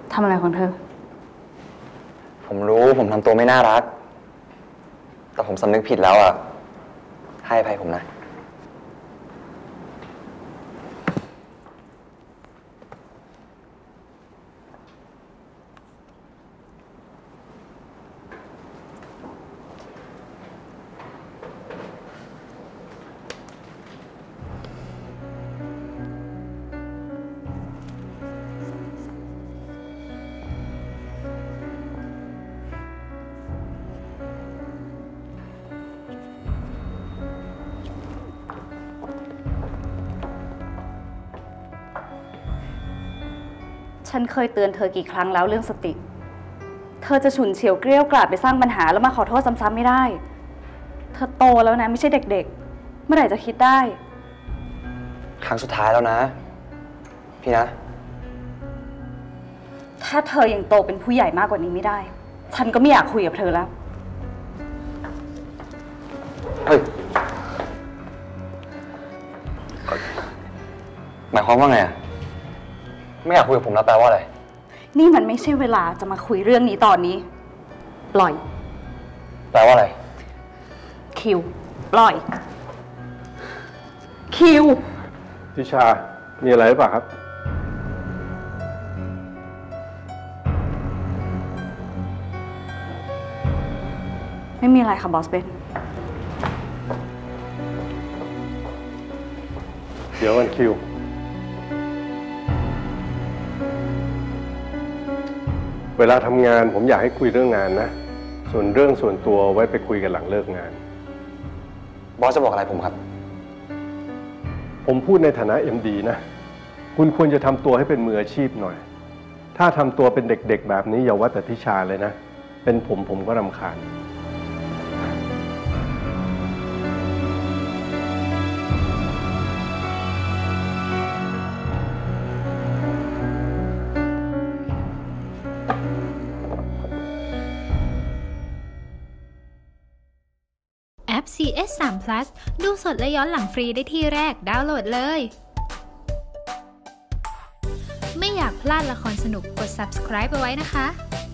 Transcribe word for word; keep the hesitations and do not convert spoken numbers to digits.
ทำอะไรของเธอผมรู้ผมทำตัวไม่น่ารักแต่ผมสำนึกผิดแล้วอ่ะให้อภัยผมนะฉันเคยเตือนเธอกี่ครั้งแล้วเรื่องสติเธอจะฉุนเฉียวเกลี้ยวกล่อมไปสร้างปัญหาแล้วมาขอโทษซ้ำๆไม่ได้เธอโตแล้วนะไม่ใช่เด็กๆเมื่อไหร่จะคิดได้ครั้งสุดท้ายแล้วนะพี่นะถ้าเธอยังโตเป็นผู้ใหญ่มากกว่านี้ไม่ได้ฉันก็ไม่อยากคุยกับเธอแล้วเฮ้ยหมายความว่าไงอะไม่อยากคุยกับผมแล้วแปลว่าอะไรนี่มันไม่ใช่เวลาจะมาคุยเรื่องนี้ตอนนี้ปล่อยแปลว่าอะไรคิวปล่อยคิวทิชามีอะไรหรือเปล่าครับไม่มีอะไรค่ะบอสเบนเดี๋ยวกันคิวเวลาทำงานผมอยากให้คุยเรื่องงานนะส่วนเรื่องส่วนตัวไว้ไปคุยกันหลังเลิกงานบอสจะบอกอะไรผมครับผมพูดในฐานะ เอ็ม ดี นะคุณควรจะทำตัวให้เป็นมืออาชีพหน่อยถ้าทำตัวเป็นเด็กๆแบบนี้อย่าว่าแต่ทิชาเลยนะเป็นผมผมก็รำคาญแอป ซี เอส ทรี พลัส ดูสดและย้อนหลังฟรีได้ที่แรกดาวน์โหลดเลย ไม่อยากพลาดละครสนุกกด ซับสไครบ์ เอาไว้นะคะ